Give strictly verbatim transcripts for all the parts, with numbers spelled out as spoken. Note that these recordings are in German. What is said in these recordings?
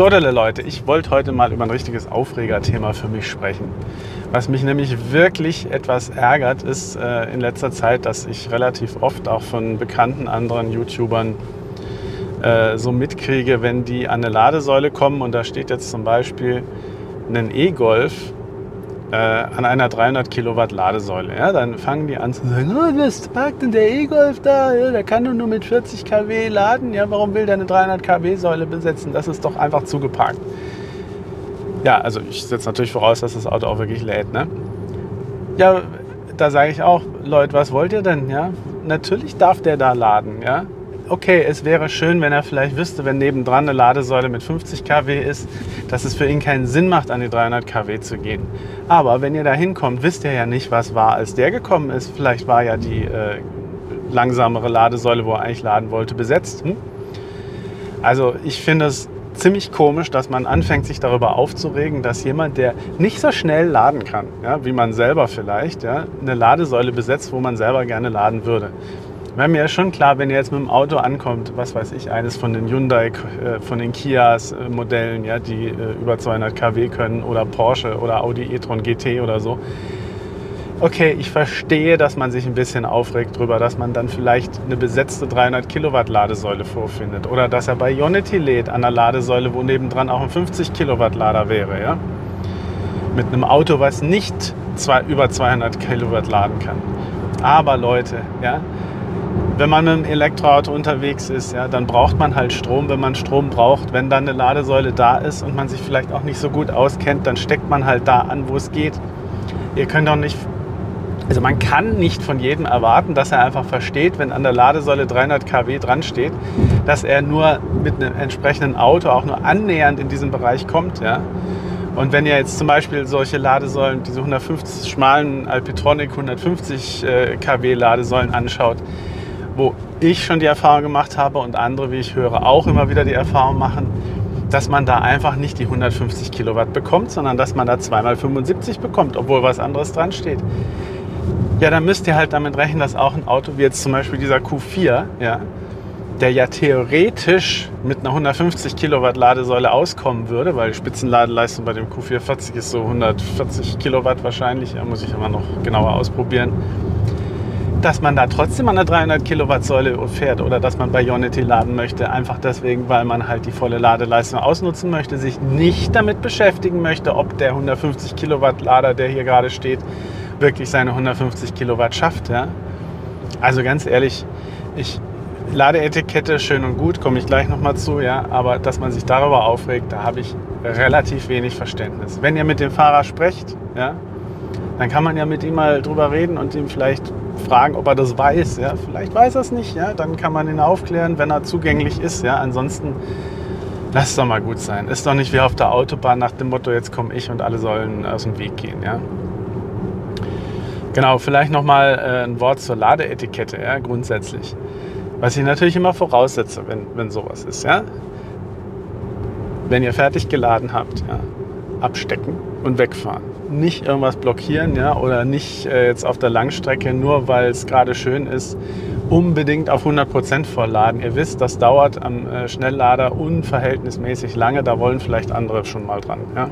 So, Leute, ich wollte heute mal über ein richtiges Aufregerthema für mich sprechen. Was mich nämlich wirklich etwas ärgert, ist äh, in letzter Zeit, dass ich relativ oft auch von bekannten anderen YouTubern äh, so mitkriege, wenn die an eine Ladesäule kommen und da steht jetzt zum Beispiel ein E-Golf äh, an einer dreihundert Kilowatt Ladesäule. Ja, dann fangen die an zu sagen, oh, was parkt denn der E-Golf da? Ja, der kann doch nur mit vierzig Kilowatt laden. Ja, warum will der eine dreihundert Kilowatt Säule besetzen? Das ist doch einfach zugeparkt. Ja, also ich setze natürlich voraus, dass das Auto auch wirklich lädt, ne? Ja, da sage ich auch, Leute, was wollt ihr denn? Ja, natürlich darf der da laden, ja. Okay, es wäre schön, wenn er vielleicht wüsste, wenn nebendran eine Ladesäule mit fünfzig Kilowatt ist, dass es für ihn keinen Sinn macht, an die dreihundert Kilowatt zu gehen. Aber wenn ihr da hinkommt, wisst ihr ja nicht, was war, als der gekommen ist. Vielleicht war ja die äh, langsamere Ladesäule, wo er eigentlich laden wollte, besetzt. Hm? Also ich finde es ziemlich komisch, dass man anfängt, sich darüber aufzuregen, dass jemand, der nicht so schnell laden kann, ja, wie man selber vielleicht, ja, eine Ladesäule besetzt, wo man selber gerne laden würde. Wäre mir schon klar, wenn ihr jetzt mit dem Auto ankommt, was weiß ich, eines von den Hyundai, äh, von den Kias äh, Modellen, ja, die äh, über zweihundert Kilowatt können, oder Porsche oder Audi e-tron G T oder so. Okay, ich verstehe, dass man sich ein bisschen aufregt darüber, dass man dann vielleicht eine besetzte dreihundert Kilowatt Ladesäule vorfindet oder dass er bei Ionity lädt an einer Ladesäule, wo nebendran auch ein fünfzig Kilowatt Lader wäre, ja? Mit einem Auto, was nicht zwei, über zweihundert Kilowatt laden kann. Aber Leute, ja, wenn man mit einem Elektroauto unterwegs ist, ja, dann braucht man halt Strom, wenn man Strom braucht. Wenn dann eine Ladesäule da ist und man sich vielleicht auch nicht so gut auskennt, dann steckt man halt da an, wo es geht. Ihr könnt doch nicht, also man kann nicht von jedem erwarten, dass er einfach versteht, wenn an der Ladesäule dreihundert Kilowatt dran steht, dass er nur mit einem entsprechenden Auto auch nur annähernd in diesen Bereich kommt. Ja. Und wenn ihr jetzt zum Beispiel solche Ladesäulen, diese hundertfünfzig schmalen Alpitronic hundertfünfzig Kilowatt Ladesäulen anschaut, wo ich schon die Erfahrung gemacht habe und andere, wie ich höre, auch immer wieder die Erfahrung machen, dass man da einfach nicht die hundertfünfzig Kilowatt bekommt, sondern dass man da zweimal fünfundsiebzig bekommt, obwohl was anderes dran steht. Ja, dann müsst ihr halt damit rechnen, dass auch ein Auto wie jetzt zum Beispiel dieser Q vier, ja, der ja theoretisch mit einer hundertfünfzig Kilowatt Ladesäule auskommen würde, weil die Spitzenladeleistung bei dem Q vier vierzig ist so hundertvierzig Kilowatt wahrscheinlich, ja, muss ich immer noch genauer ausprobieren, dass man da trotzdem an der dreihundert Kilowatt Säule fährt oder dass man bei Ionity laden möchte, einfach deswegen, weil man halt die volle Ladeleistung ausnutzen möchte, sich nicht damit beschäftigen möchte, ob der hundertfünfzig Kilowatt Lader, der hier gerade steht, wirklich seine hundertfünfzig Kilowatt schafft. Ja? Also ganz ehrlich, ich Ladeetikette schön und gut, komme ich gleich nochmal zu, ja, aber dass man sich darüber aufregt, da habe ich relativ wenig Verständnis. Wenn ihr mit dem Fahrer sprecht, ja, dann kann man ja mit ihm mal drüber reden und ihm vielleicht fragen, ob er das weiß. Ja? Vielleicht weiß er es nicht, ja? Dann kann man ihn aufklären, wenn er zugänglich ist. Ja? Ansonsten lass es doch mal gut sein. Ist doch nicht wie auf der Autobahn nach dem Motto, jetzt komme ich und alle sollen aus dem Weg gehen. Ja? Genau, vielleicht nochmal äh, ein Wort zur Ladeetikette, ja? Grundsätzlich. Was ich natürlich immer voraussetze, wenn, wenn sowas ist. Ja? Wenn ihr fertig geladen habt, ja? Abstecken und wegfahren. Nicht irgendwas blockieren, ja, oder nicht äh, jetzt auf der Langstrecke, nur weil es gerade schön ist, unbedingt auf hundert Prozent vollladen. Ihr wisst, das dauert am äh, Schnelllader unverhältnismäßig lange, da wollen vielleicht andere schon mal dran. Ja.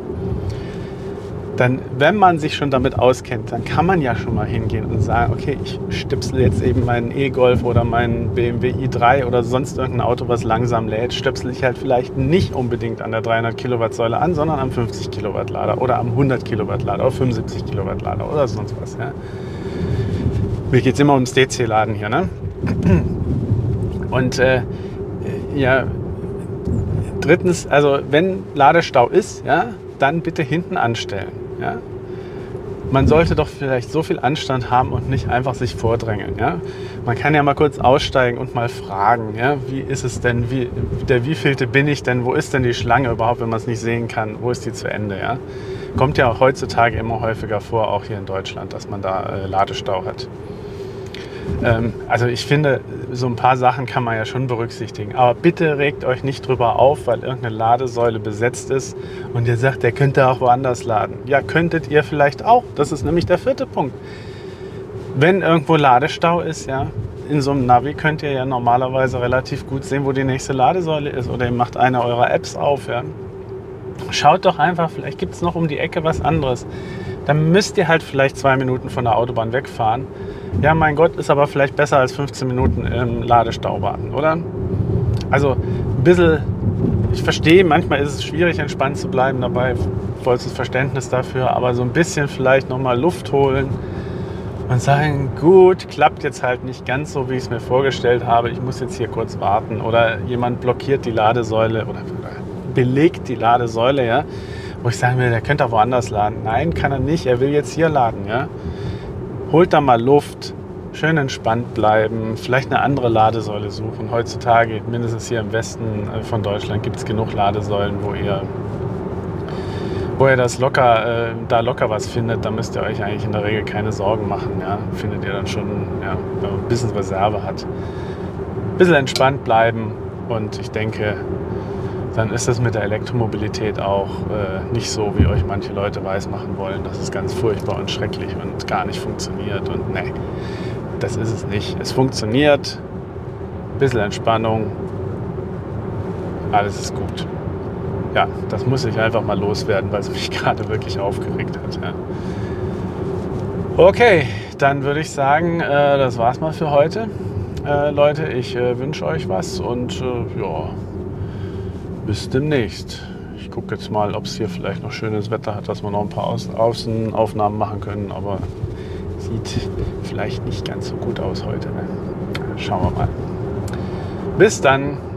Dann, wenn man sich schon damit auskennt, dann kann man ja schon mal hingehen und sagen, okay, ich stöpsel jetzt eben meinen E-Golf oder meinen B M W i drei oder sonst irgendein Auto, was langsam lädt, stöpsel ich halt vielleicht nicht unbedingt an der dreihundert Kilowatt Säule an, sondern am fünfzig Kilowatt Lader oder am hundert Kilowatt Lader oder fünfundsiebzig Kilowatt Lader oder sonst was. Ja. Mir geht es immer ums D C-Laden hier. Ne? Und äh, ja, drittens, also wenn Ladestau ist, ja, dann bitte hinten anstellen. Ja? Man sollte doch vielleicht so viel Anstand haben und nicht einfach sich vordrängeln. Ja? Man kann ja mal kurz aussteigen und mal fragen, ja? Wie ist es denn, wie, der wievielte bin ich denn, wo ist denn die Schlange überhaupt, wenn man es nicht sehen kann, wo ist die zu Ende? Ja? Kommt ja auch heutzutage immer häufiger vor, auch hier in Deutschland, dass man da äh, Ladestau hat. Ähm, also ich finde, so ein paar Sachen kann man ja schon berücksichtigen. Aber bitte regt euch nicht drüber auf, weil irgendeine Ladesäule besetzt ist und ihr sagt, der könnte auch woanders laden. Ja, könntet ihr vielleicht auch. Das ist nämlich der vierte Punkt. Wenn irgendwo Ladestau ist, ja, in so einem Navi könnt ihr ja normalerweise relativ gut sehen, wo die nächste Ladesäule ist. Oder ihr macht eine eurer Apps auf. Ja. Schaut doch einfach, vielleicht gibt es noch um die Ecke was anderes. Dann müsst ihr halt vielleicht zwei Minuten von der Autobahn wegfahren. Ja, mein Gott, ist aber vielleicht besser als fünfzehn Minuten im Ladestau warten, oder? Also ein bisschen, ich verstehe, manchmal ist es schwierig, entspannt zu bleiben dabei, vollstes Verständnis dafür, aber so ein bisschen vielleicht nochmal Luft holen und sagen, gut, klappt jetzt halt nicht ganz so, wie ich es mir vorgestellt habe, ich muss jetzt hier kurz warten oder jemand blockiert die Ladesäule oder belegt die Ladesäule, ja, wo ich sagen will, der könnte auch woanders laden. Nein, kann er nicht, er will jetzt hier laden, ja. Holt da mal Luft, schön entspannt bleiben, vielleicht eine andere Ladesäule suchen. Heutzutage, mindestens hier im Westen von Deutschland, gibt es genug Ladesäulen, wo ihr, wo ihr das locker, äh, da locker was findet. Da müsst ihr euch eigentlich in der Regel keine Sorgen machen. Ja? Findet ihr dann schon, ja, wenn man ein bisschen Reserve hat. Ein bisschen entspannt bleiben und ich denke, dann ist es mit der Elektromobilität auch äh, nicht so, wie euch manche Leute weismachen wollen. Das ist ganz furchtbar und schrecklich und gar nicht funktioniert. Und nee, das ist es nicht. Es funktioniert, ein bisschen Entspannung, alles ist gut. Ja, das muss ich einfach mal loswerden, weil es mich gerade wirklich aufgeregt hat. Ja. Okay, dann würde ich sagen, äh, das war's mal für heute. Äh, Leute, ich äh, wünsche euch was und äh, ja, bis demnächst. Ich gucke jetzt mal, ob es hier vielleicht noch schönes Wetter hat, dass wir noch ein paar Außen Außenaufnahmen machen können, aber sieht vielleicht nicht ganz so gut aus heute. Ne? Schauen wir mal. Bis dann.